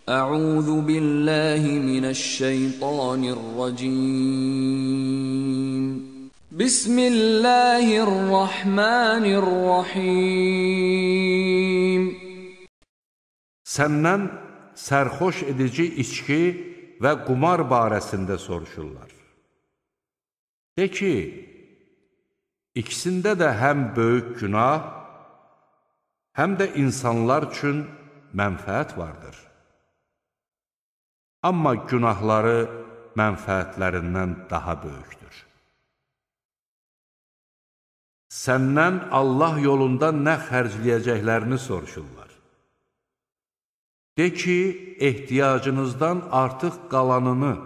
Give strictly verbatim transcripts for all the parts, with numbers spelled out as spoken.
أعوذ بالله من الشيطان الرجيم بسم الله الرحمن الرحيم Səndən sərxoş edici içki və qumar barəsində soruşurlar. De ki, ikisində də həm böyük günah, həm də insanlar üçün mənfəət vardır. Amma günahları mənfəətlərindən daha böyükdür. Səndən Allah yolunda nə xərcləyəcəklərini soruşurlar. De ki, ehtiyacınızdan artıq qalanını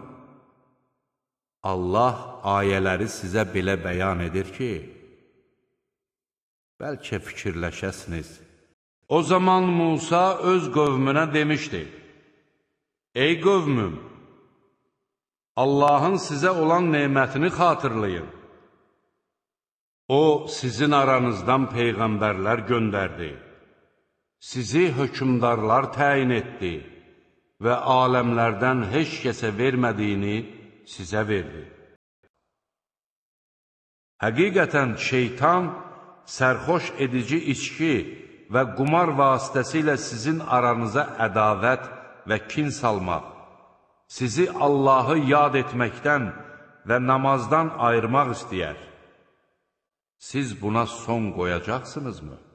Allah ayələri sizə belə bəyan edir ki, bəlkə fikirləşəsiniz. O zaman Musa öz qövmünə demişdi, ey qövmüm, Allahın sizə olan nemətini xatırlayın. O, sizin aranızdan peyğəmbərlər göndərdi, sizi hökmdarlar təyin etdi və aləmlərdən heç kəsə vermədiyini sizə verdi. Həqiqətən şeytan sərxoş edici içki və qumar vasitəsilə sizin aranıza ədavət və kin salmaq, sizi Allahı yad etməkdən və namazdan ayırmaq istəyər. Siz buna son qoyacaqsınızmı?